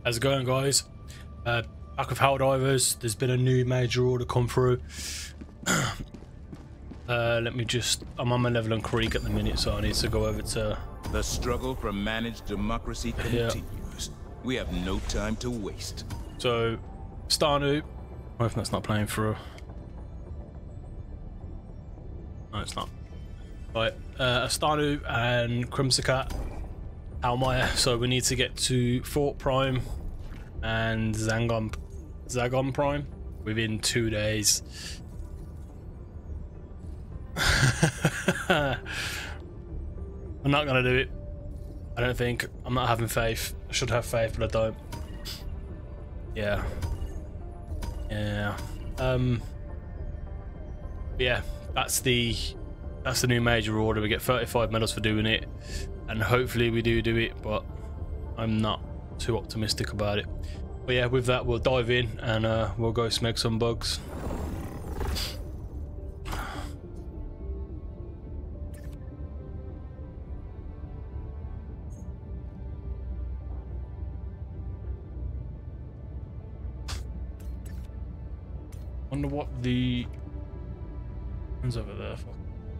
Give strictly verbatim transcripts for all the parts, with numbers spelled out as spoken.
How's it going, guys? Uh, back with Helldivers. There's been a new major order come through. uh, let me just... I'm on my level on Creek at the minute, so I need to go over to... The struggle for managed democracy continues. Yeah. We have no time to waste. So, Starnu... I hope that's not playing through. No, it's not. Right, uh, Starnu and Crimsicat, Almaya. So we need to get to Fort Prime and Zangon, Zagon Prime within two days. I'm not gonna do it. I don't think. I'm not having faith. I should have faith, but I don't. Yeah. Yeah. Um. Yeah. That's the. That's the new major order. We get thirty-five medals for doing it, and hopefully we do do it. But I'm not too optimistic about it. But yeah, with that, we'll dive in and uh, we'll go smeg some bugs. Wonder what the one's over there for.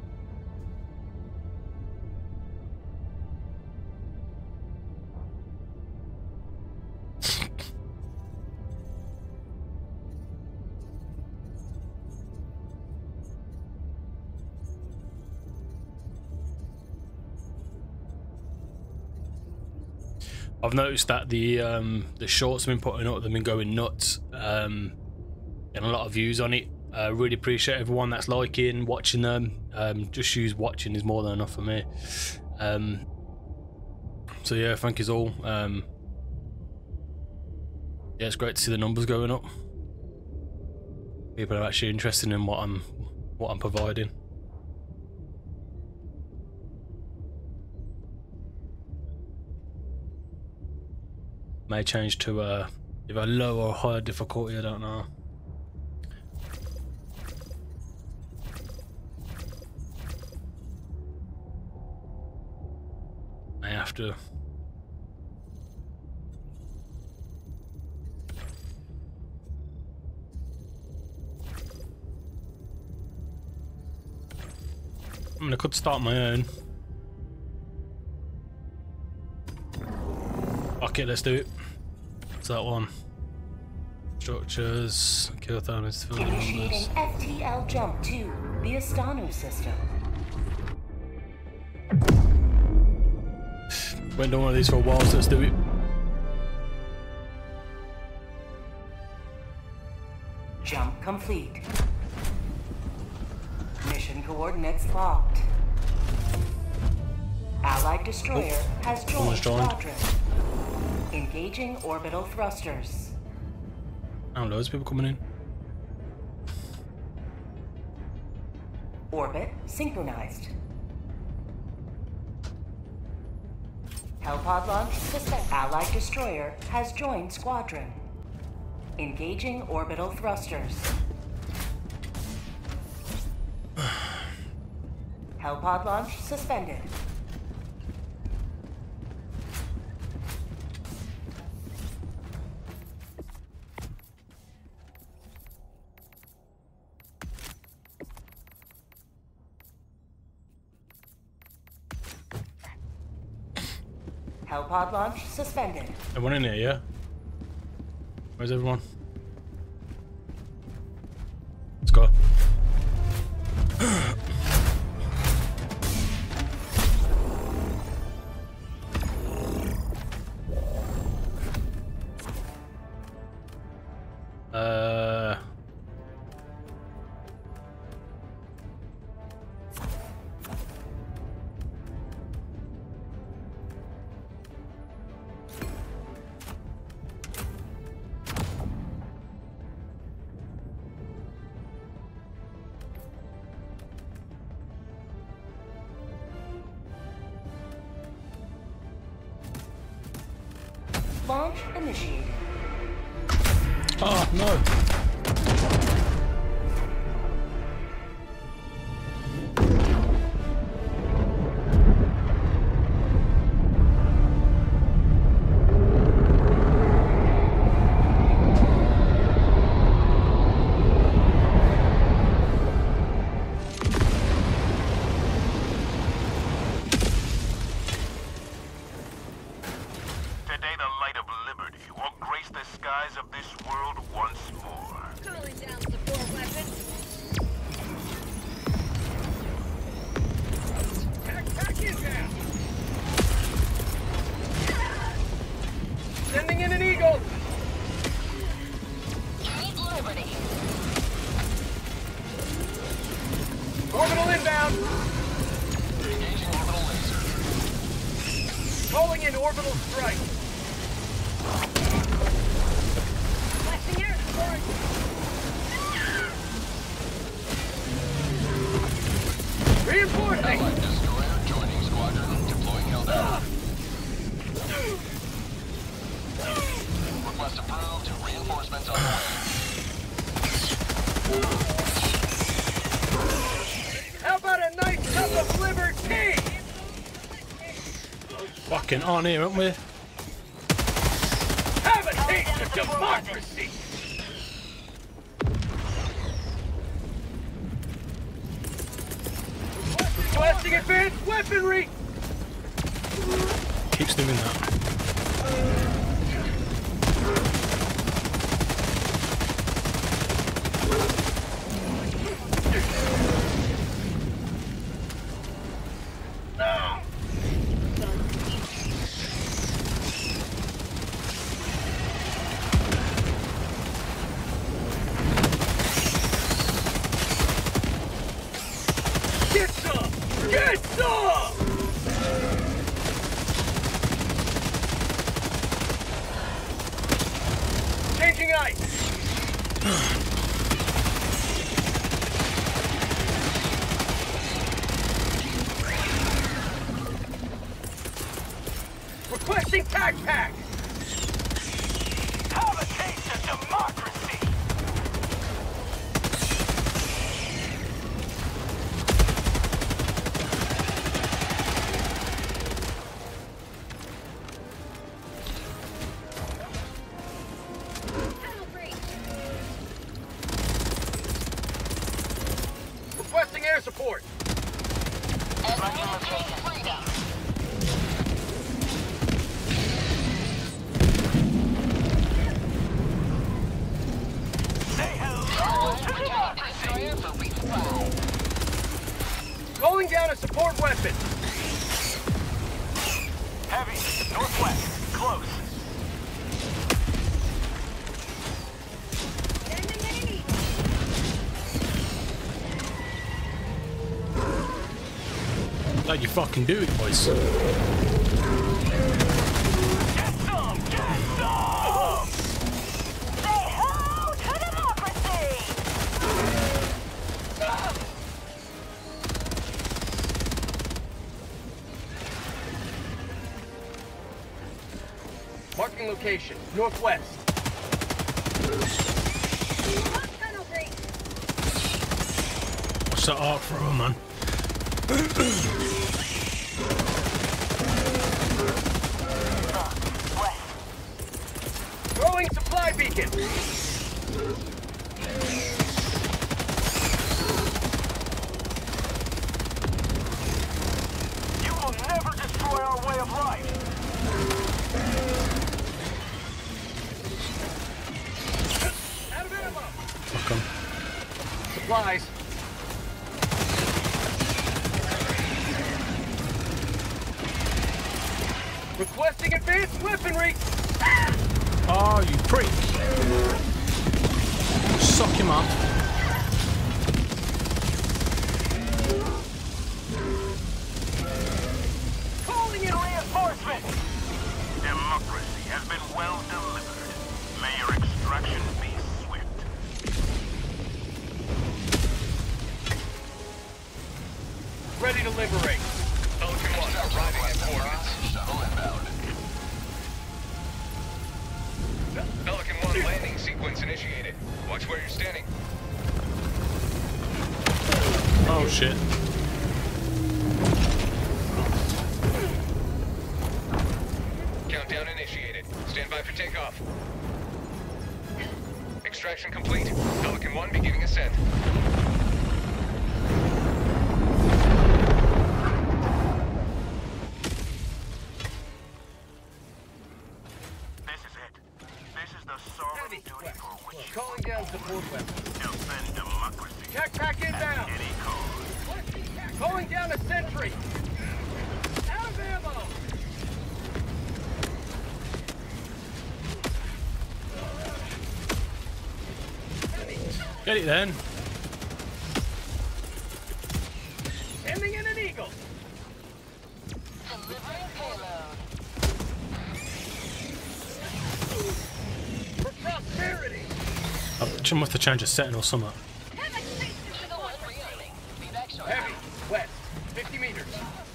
I've noticed that the um, the shorts have been putting up, they've been going nuts, um, getting a lot of views on it. I uh, really appreciate everyone that's liking, watching them. Um, just use watching is more than enough for me. Um, so yeah, thank you all. Um, yeah, it's great to see the numbers going up. People are actually interested in what I'm what I'm providing. May change to uh, either low or higher difficulty, I don't know. May have to. I mean, I could start my own. Okay, let's do it. What's that one? Structures, kill Thanos. Initiating F T L jump to the Astanu system. Went on one of these for a while, so let's do it. Jump complete. Mission coordinates locked. Allied destroyer oh, has joined squadron. Engaging orbital thrusters. Oh, loads of people coming in. Orbit synchronized. Hellpod launch suspect. Allied destroyer has joined squadron. Engaging orbital thrusters. Hellpod launch suspended. Hellpod launch suspended. Everyone in here, yeah? Where's everyone? Let's go. uh... Launch initiated. Oh, no. orbital strike. Flashing air support. Reinforcing. Allied destroyer joining squadron. Deploying Helldiver. Request approved. Reinforcements on the way. How about a nice cup of liver tea? Fucking on here, aren't we? Have a taste of democracy! Requesting advanced weaponry! Keeps doing that. Get some! Get some! Changing ice! Requesting tac pack! Have a taste of democracy! Requesting air support! Say hello to democracy! Calling down a support weapon! Heavy, northwest, close. Like you fucking do it, boys. Get some! Get some! Say hello to democracy! Marking location, northwest. Tunnel breach! What's that arc thrower, man? Throwing supply beacon! You will never destroy our way of life! Out of ammo! Fuck 'em. Supplies. Requesting advanced weaponry! Oh, you prick! Suck him up. Calling in reinforcement! Democracy has been well delivered. May your extraction be swift. Ready to liberate. Pelican one arriving at coordinates. Shuttle inbound. Pelican one landing sequence initiated. Watch where you're standing. Oh shit. Countdown initiated. Stand by for takeoff. Extraction complete. Pelican one beginning ascent. This is it. This is the sovereign duty for which you Calling down support weapon. defend democracy Tac pack at inbound! any cost. Calling down a sentry! Out of ammo! Get it then. Sending in an eagle! Delivering payload. Mission must have changed a setting or something. Heavy, west, fifty meters.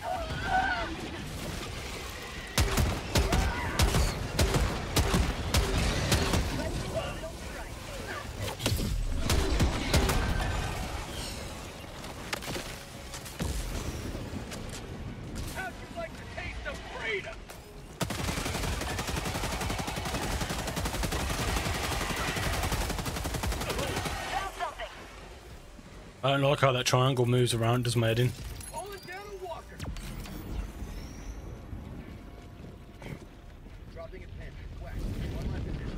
How'd you like the taste of freedom? Found something. I don't like how that triangle moves around, does my head in. Pulling down a walker. Dropping a pin. West. One left position.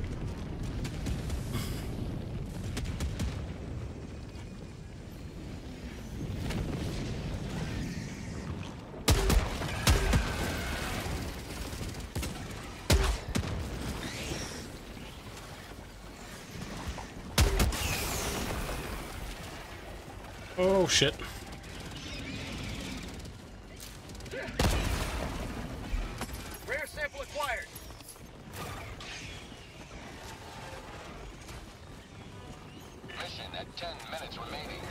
Oh shit. Rare sample acquired. Mission at ten minutes remaining.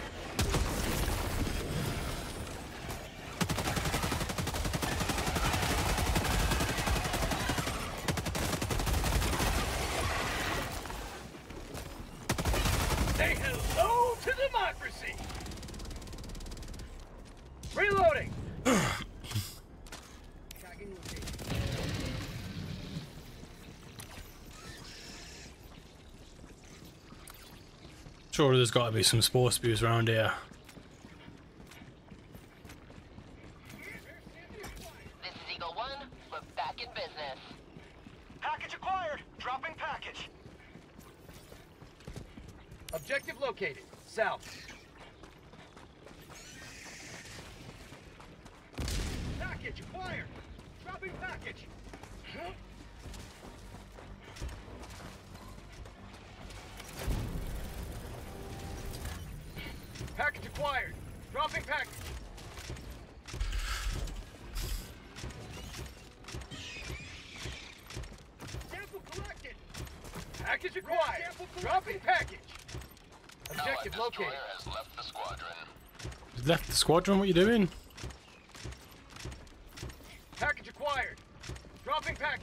Say hello to democracy. Reloading. Tagging location. Sure, there's got to be some spore spews around here. This is Eagle One. We're back in business. Package acquired. Dropping package. Objective located. South. Package acquired. Dropping package. Huh? Package acquired. Dropping package. Sample collected. Package acquired. Dropping package. Objective Allied located. destroyer has left the squadron. He's left the squadron, what you doing? Package acquired. Dropping package.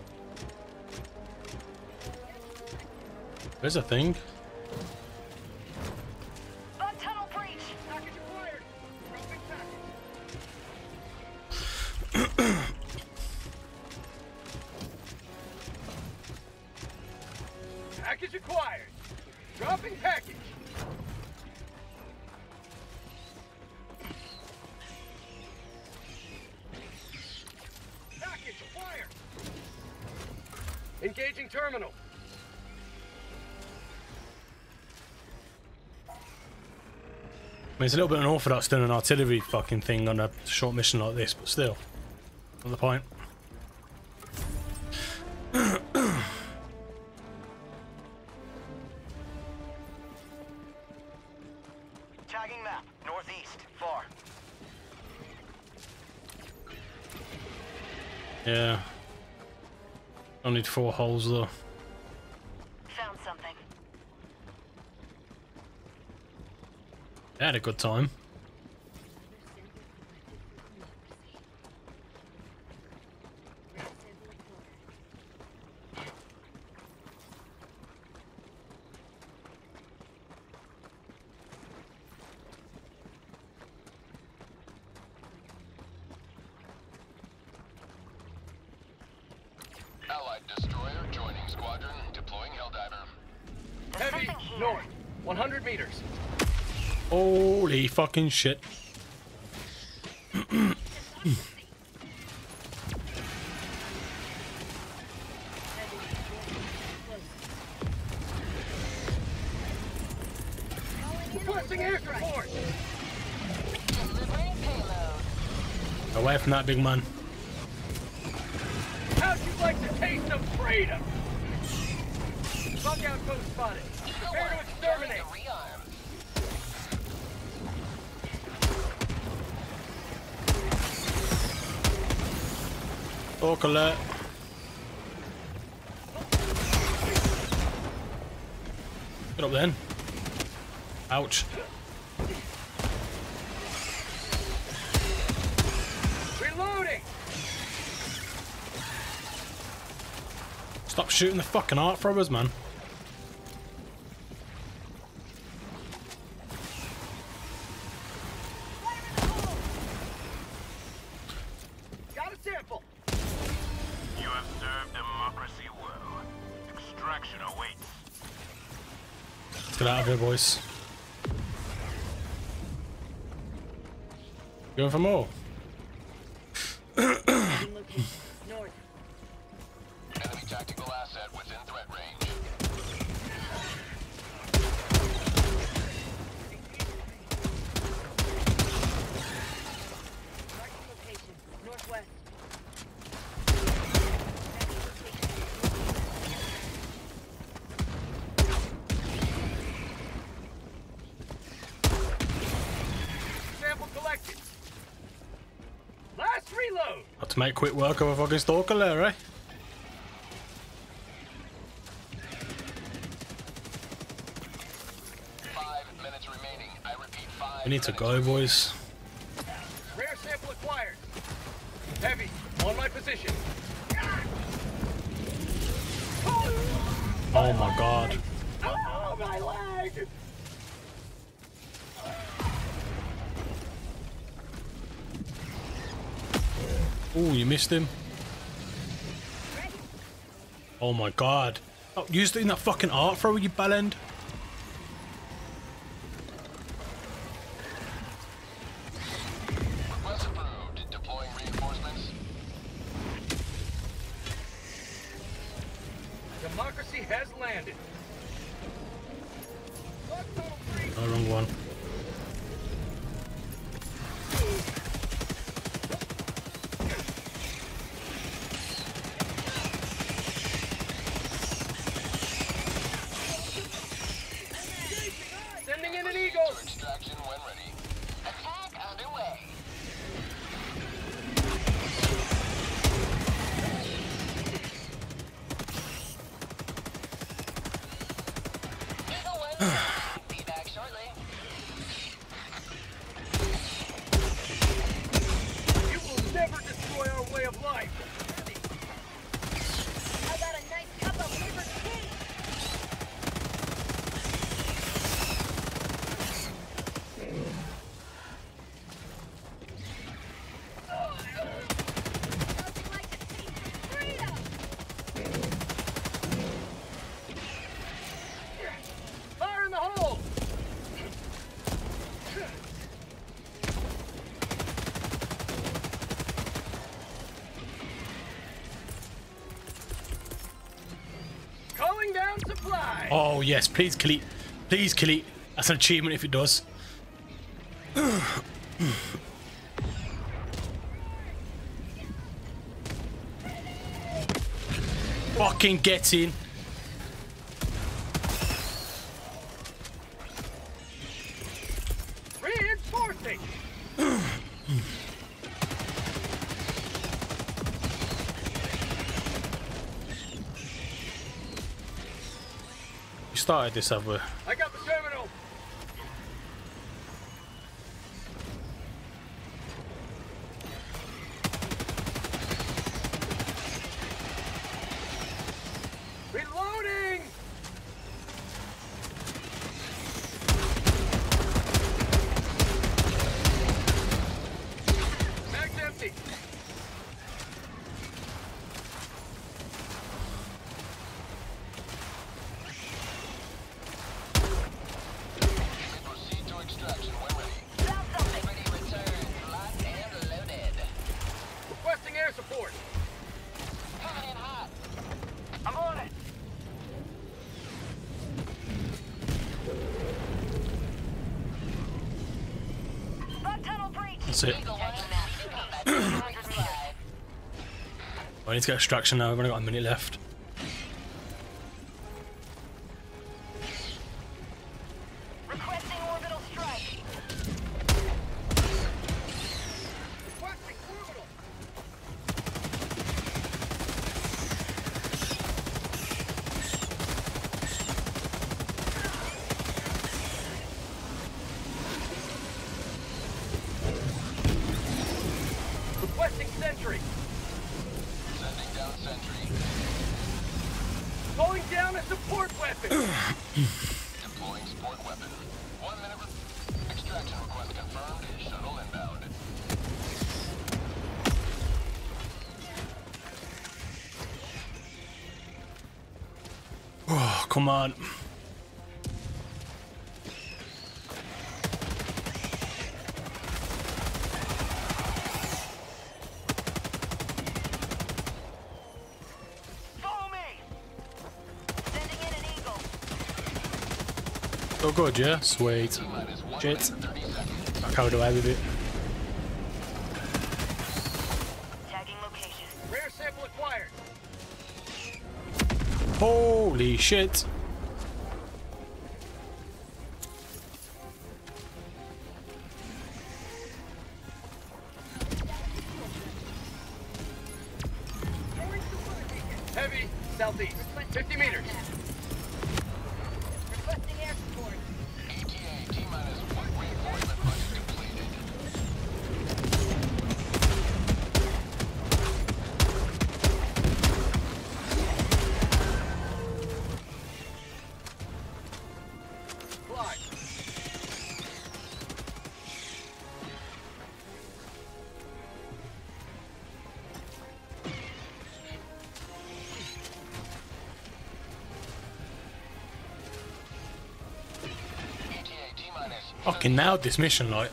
There's a thing. Bug tunnel breach. Package acquired. Dropping package. Package acquired. Dropping package. Package acquired. Engaging terminal. I mean, it's a little bit unorthodox doing an artillery fucking thing on a short mission like this, but still, not the point. Tagging map. Northeast. Far. Yeah. I need four holes though. Found something. I had a good time. Allied destroyer joining squadron, deploying Helldiver. Heavy north. one hundred meters. Holy fucking shit. Requesting air support. Delivering payload. Away from that big man. How'd you like the taste of freedom? Bug outpost spotted. Prepare to exterminate. To rearm. Orc alert. Get up then. Ouch. Reloading! Stop shooting the fucking art throwers, man. Got a sample! You have served democracy well. Extraction awaits. Let's get out of here, boys. Going for more? North. Enemy tactical asset within threat range. Marking location. Northwest. Sample collected. Last reload! Got to make quick work of a fucking stalker there, eh? Five minutes remaining. I repeat, five We need to minutes go, remaining. boys. Rare sample acquired. Heavy, on my position. Oh my god. Oh, my leg! Oh, you missed him. Oh my god. Oh, you used in that fucking art thrower, you bellend. Request approved. Deploying reinforcements. Democracy has landed. No, wrong one. Sending in an eagle! To extraction when ready. Attack underway. Eagle one. Be back shortly. You will never destroy our way of life! I got a nice cup of liver tea. Nothing like the taste of freedom. Fire in the hole! Calling down supply! Oh yes, please kill it. Please kill it. That's an achievement if it does. Fucking get in. Reinforcing! You started this, have we? I got the terminal! Reloading! Mag's empty! Proceed to extraction when ready. Found something. Ready return. Locked and loaded. Requesting air support! Coming in hot. I'm on it. Bug tunnel breach. That's it. Eagle one. Combat two hundred five. I need to get extraction now. I've only got a minute left. Requesting orbital strike. Requesting orbital! down a support weapon. Deploying support weapon. One minute. Extraction request confirmed. Shuttle inbound. Oh, come on. Follow me. Sending in an eagle. Oh, good, yeah? Sweet. Shit. I carried away with it. Tagging location. Rare sample acquired. Holy shit. Heavy, southeast. fifty meters. Requesting air support. E T A T-minus one reinforcement project completed. Fly. E T A T-minus. Fucking nailed this mission, like.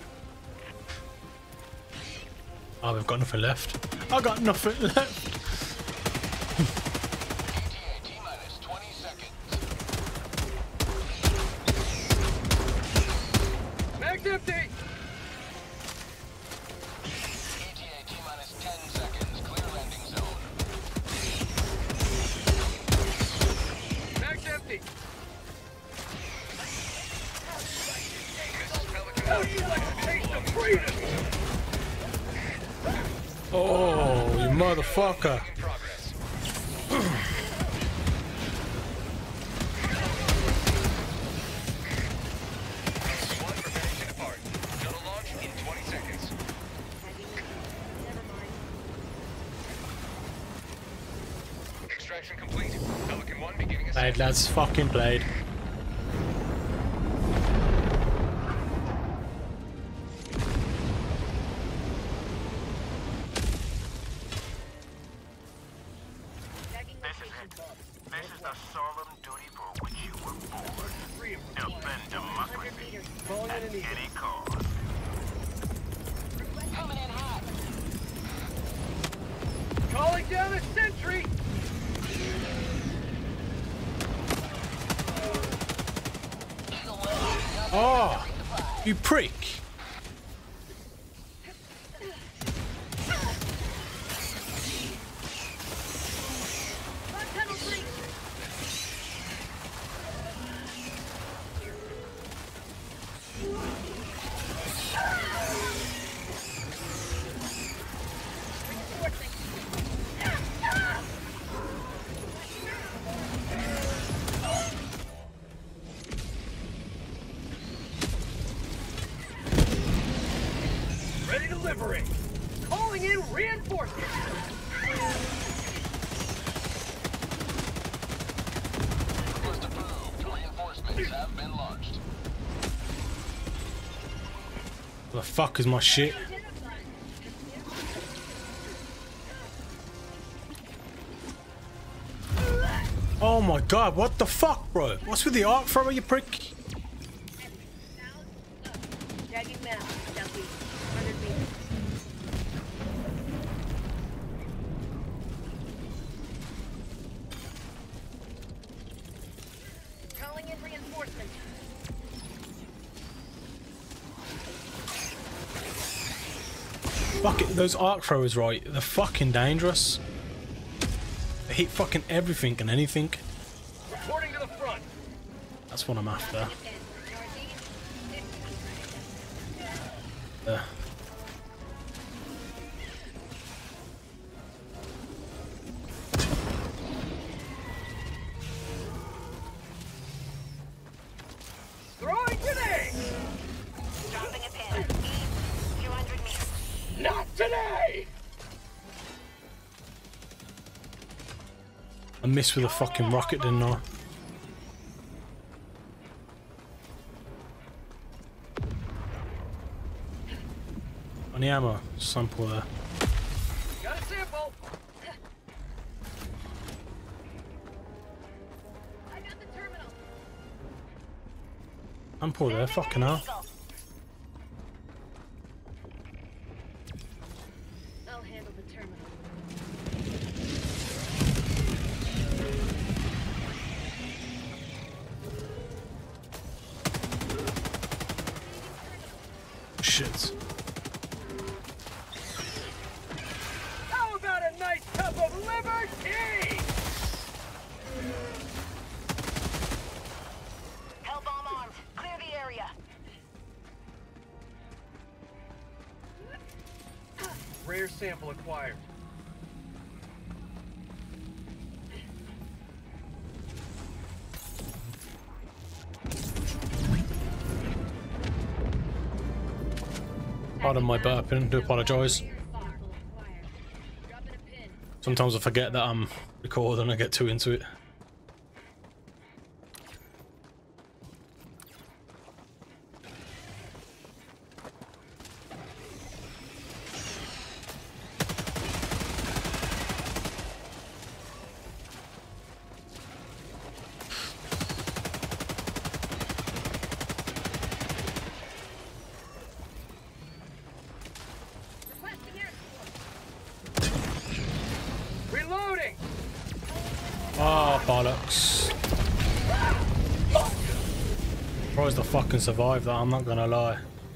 Oh, we've got nothing left. I got nothing left. E T A T-minus twenty seconds. Mag's empty. E T A T-minus ten seconds. Clear landing zone. Mag's empty. This is Pelican How one. would you like to taste of freedom? Oh, you motherfucker. In progress. One preparing to depart. Shuttle launch in twenty seconds. Extraction complete. Pelican one beginning ascent. Played, lads. Fucking played. This is it. This is the solemn duty for which you were born. Defend democracy at any cost. Coming in hot. Calling down a sentry. Oh, you prick. Tunnel breach. Ready to liberate. Calling in reinforcements. Request approved. Reinforcements have been launched. The fuck is my shit? Oh my god, what the fuck, bro? What's with the arc thrower, you prick? Tagging map. Southeast. one hundred meters. Calling in reinforcements. Fuck it, those arc throwers, right? They're fucking dangerous. They hit fucking everything and anything. Reporting to the front. That's what I'm after. Uh. Throwing grenade. Dropping a pin. East. two hundred meters. Not today. I missed with a fucking rocket, didn't I? Any ammo sample there? Got a sample. I got the terminal. Sample there, fucking hell. I'll handle the terminal. Shit. How about a nice cup of liberty? Hell bomb armed. Clear the area. Rare sample acquired. Pardon my burping, do apologise. Sometimes I forget that I'm recording and I get too into it. Reloading. Oh, bollocks. Surprised I fucking survived that, I'm not gonna lie.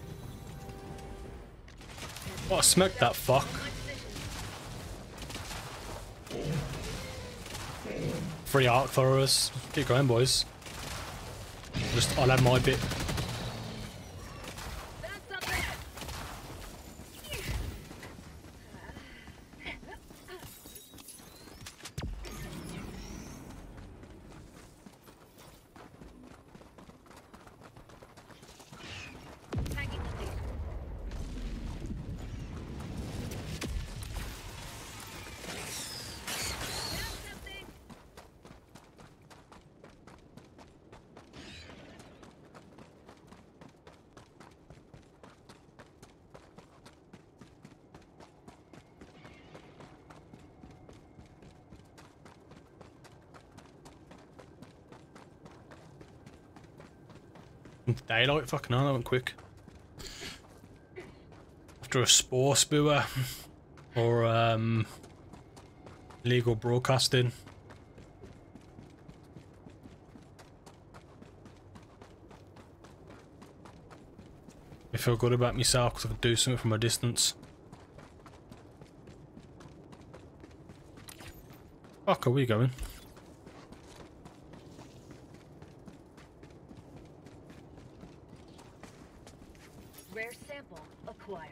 Oh, I smoked that fuck. Free arc throwers. Keep going, boys. Just, I'll have my bit. Daylight, fucking hell, that went quick. After a spore spewer or um, legal broadcasting. I feel good about myself because I could do something from a distance. Fuck, are we going? Rare sample acquired.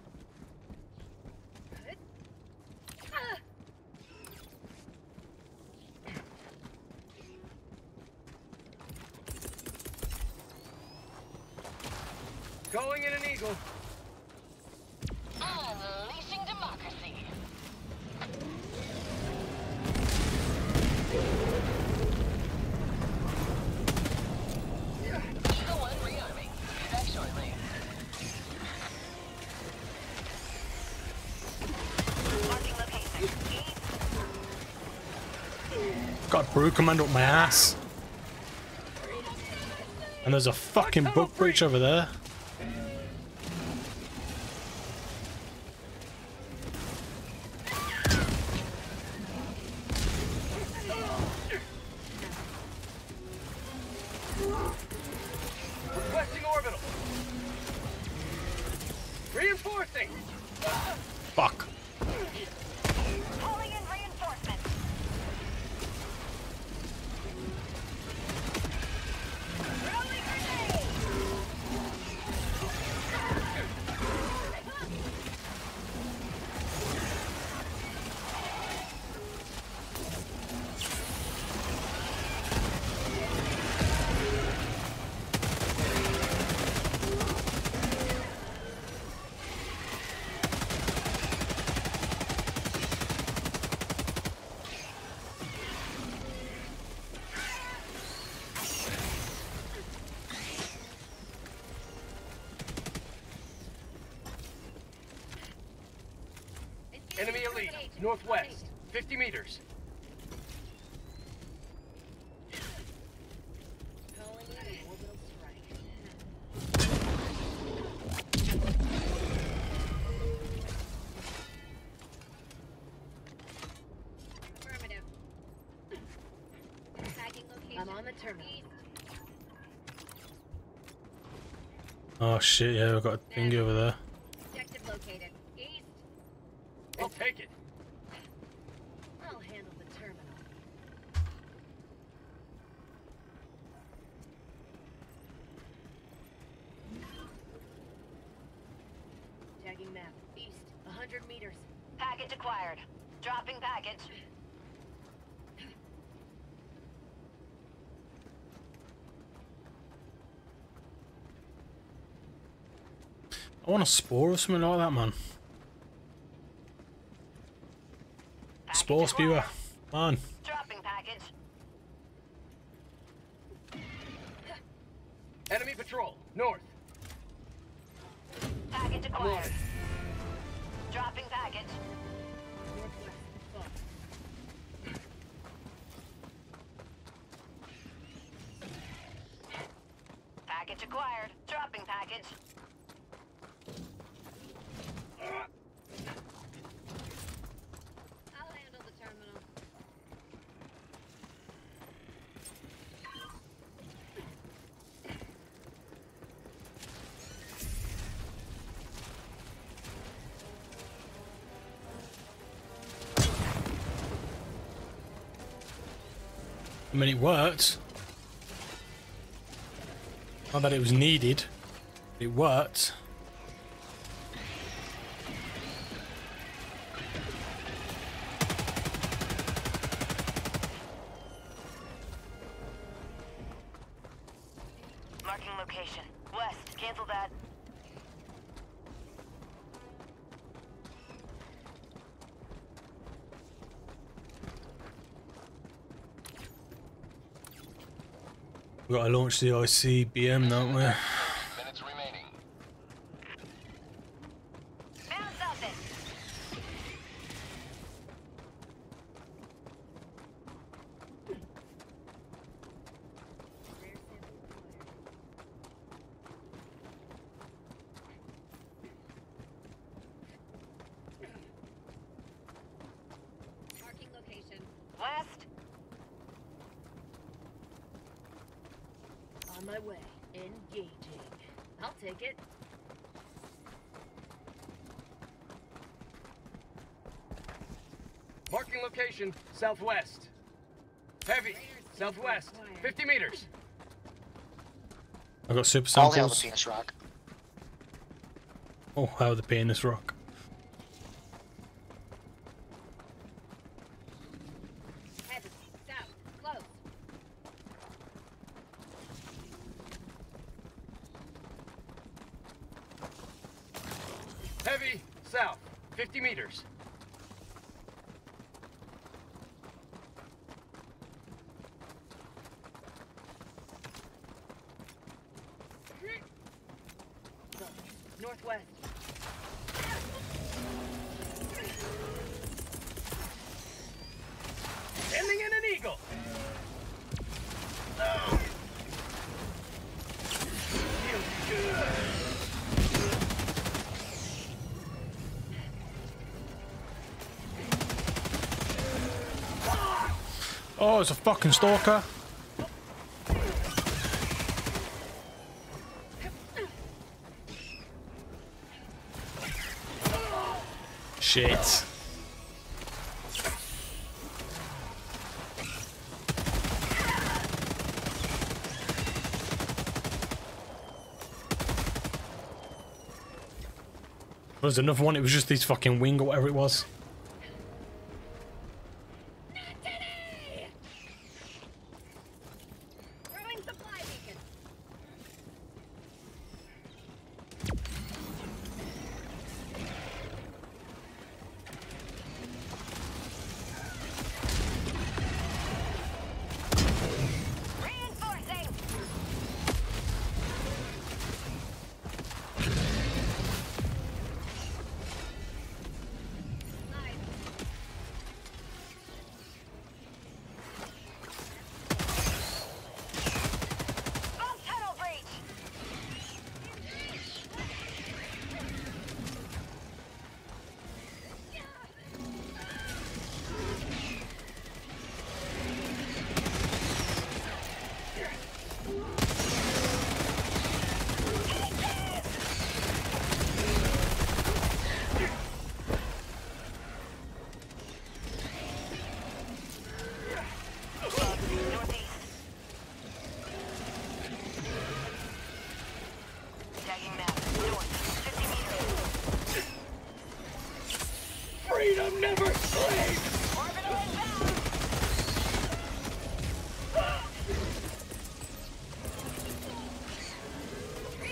Going in an eagle. Unleashing democracy. Eagle One rearming. Back shortly. Marking location. East. Got a brew command up my ass. And there's a fucking bug breach over there. Requesting orbital. Reinforcing. Fuck. Calling in reinforcements. Throwing grenade. Northwest. fifty meters. Affirmative. Tagging location. I'm on the terminal. Oh shit, yeah, we've got a thing over there. Objective located. East. I'll take it. I'll handle the terminal. Tagging map. East. one hundred meters. Package acquired. Dropping package. I want a spore or something like that, man. Package Spore spewer. acquired. Man. Dropping package. Enemy patrol. North. Package acquired. Dropping package. Northwest. Fuck. Package acquired. Dropping package. I'll handle the terminal. I mean, it worked. Not that it was needed. It worked. Marking location. West. Cancel that. We've got to launch the I C B M, don't we? Minutes remaining. Found something. Rare sample acquired. Marking location. West. On my way. Engaging. I'll take it. Marking location. Southwest. Heavy. Southwest. fifty meters. I got super All hail the samples. penis rock. Oh, how the penis rock. Heavy. South. Close. Heavy. South. fifty meters. Northwest. Ending in an eagle. Feels good. Oh, it's a fucking stalker. Shit. Was there another one? It was just his fucking wing or whatever it was. Throwing supply beacon. Reinforcing. Not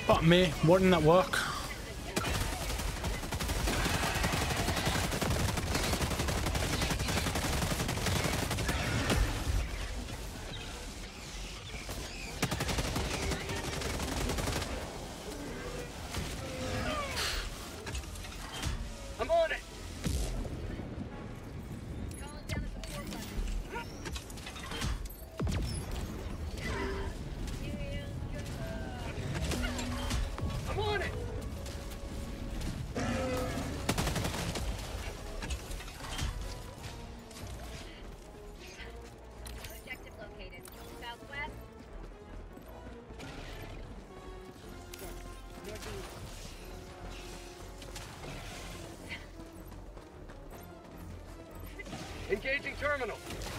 Fuck me, why didn't that work? I'm on it. I'm on it. Objective located. Southwest. Engaging terminal.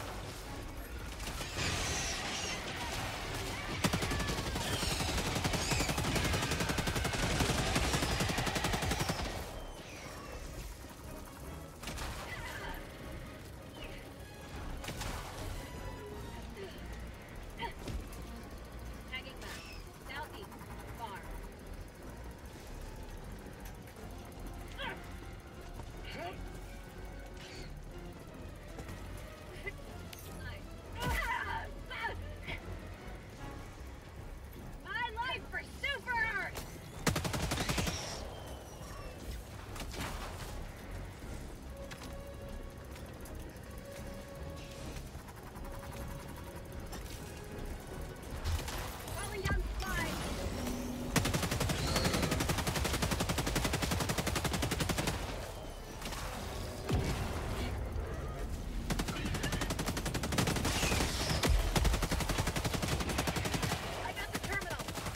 Tagging map. Southeast. Far. My life for Super Earth! Calling down spies! I got the terminal!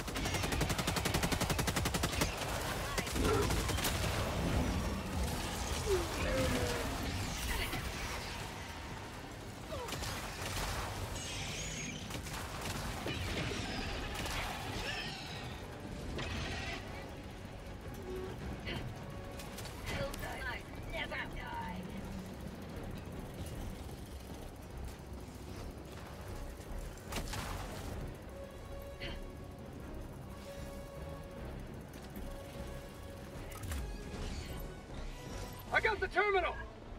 Never die! I got the terminal.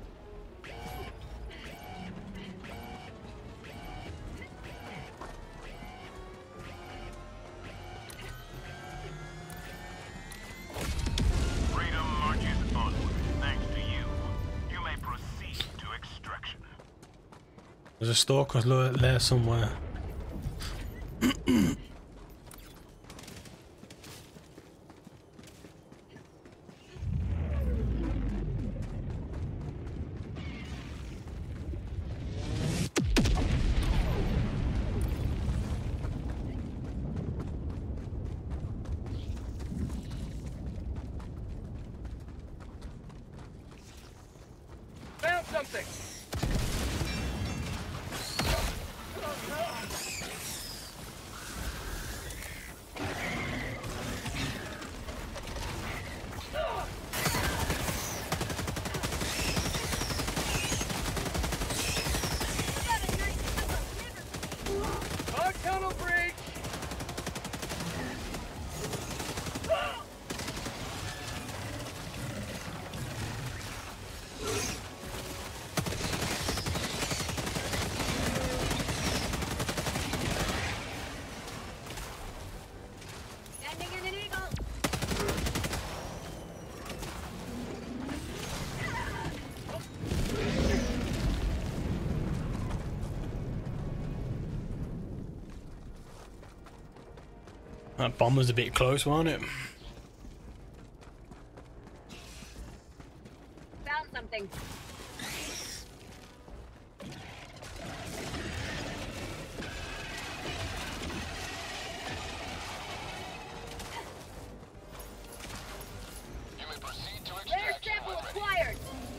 Freedom marches onward. Thanks to you. You may proceed to extraction. There's a stalker there somewhere. Found something. Dog tunnel breach. Landing in an eagle! That bomb was a bit close, wasn't it? Found something. You may proceed to Rare extraction sample when ready. acquired!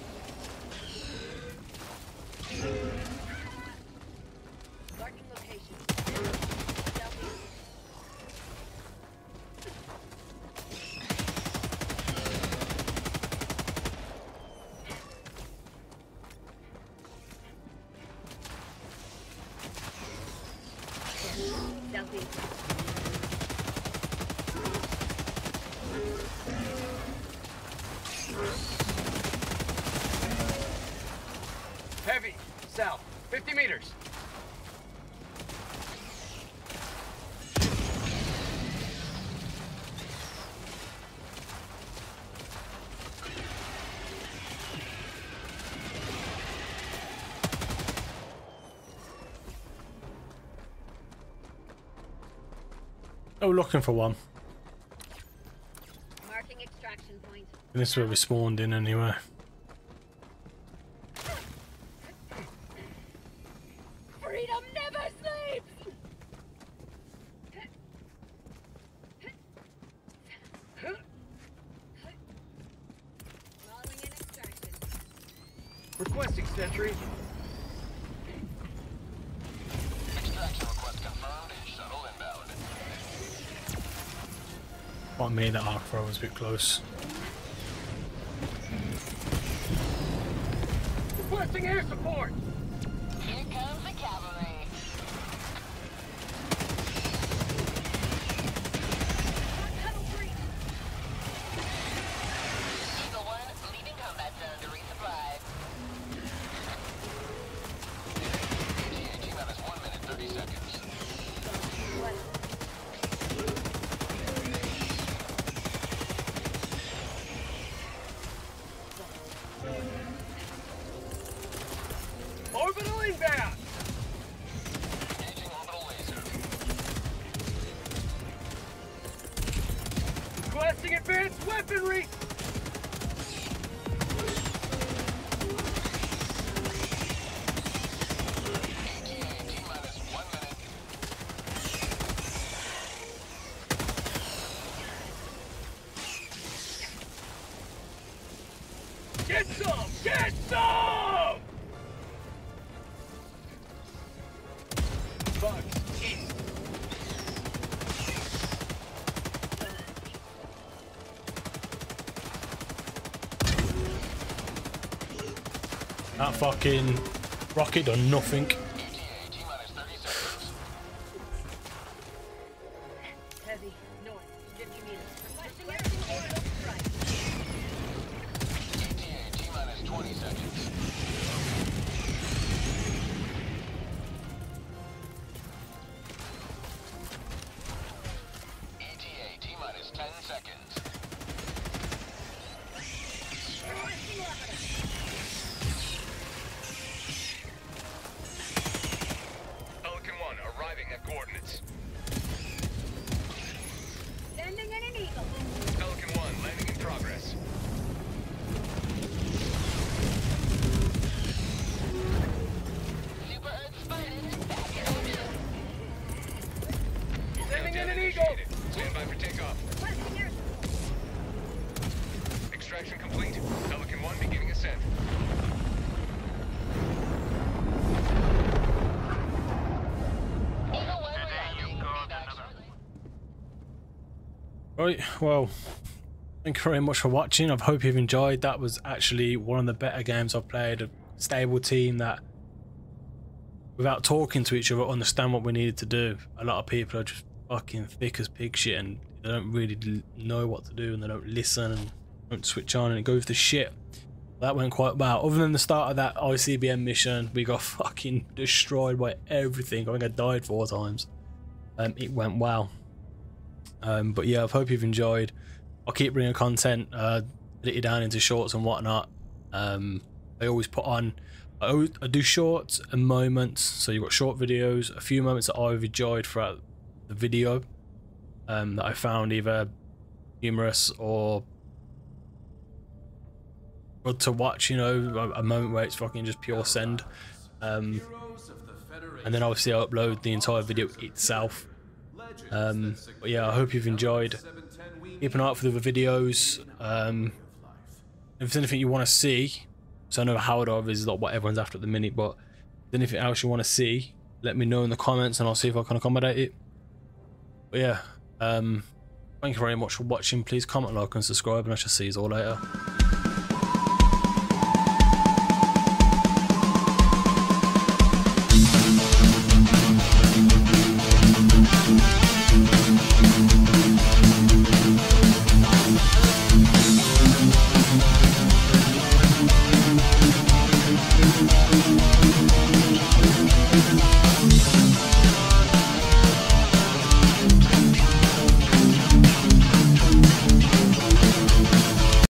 Marking location. Southeast. Southeast. south. fifty meters. Oh, looking for one. Marking extraction point. And this is where we spawned in anyway. Freedom never sleeps! Calling in extraction. Requesting sentry. Extraction request confirmed. Shuttle inbound. What made that arc throw was a bit close. Requesting air support. Here comes the cavalry. Eagle one, leaving combat zone to resupply. E T A T-minus one minute, thirty seconds. Orbital inbound. Engaging orbital laser. Requesting advanced weaponry. E T A T-minus one minute. Get some. Get some. Bugs east. That fucking rocket done nothing. E T A T-minus thirty seconds. Heavy. North. fifty meters. Requesting air support. Right. E T A T-minus twenty seconds. E T A T-minus ten seconds. Pelican one arriving at coordinates. Sending in an eagle. Pelican one landing in progress. Super Earth spotted. Back in action. Sending in Countdown an eagle. initiated. Stand by for takeoff. Requesting air support. Extraction complete. Pelican one beginning ascent. Eagle one landing. Right, well, thank you very much for watching. I hope you've enjoyed. That was actually one of the better games I've played. A stable team that, without talking to each other, understand what we needed to do. A lot of people are just fucking thick as pig shit and they don't really l- know what to do and they don't listen and don't switch on and it goes to shit. That went quite well. Other than the start of that I C B M mission, we got fucking destroyed by everything. I think I died four times. Um, it went well. Um, but yeah, I hope you've enjoyed. I'll keep bringing content, uh, edit it down into shorts and whatnot. Um, I always put on, I, always, I do shorts and moments. So you've got short videos, a few moments that I've enjoyed throughout the video um, that I found either humorous or good to watch, you know, a, a moment where it's fucking just pure send. Um, and then obviously I upload the entire video itself. Um, but yeah, I hope you've enjoyed. Keep an eye out for the other videos. Um, if there's anything you want to see, so I know Howard Dive is not what everyone's after at the minute, but if there's anything else you want to see, let me know in the comments and I'll see if I can accommodate it. But yeah, um, thank you very much for watching. Please comment, like and subscribe and I shall see you all later.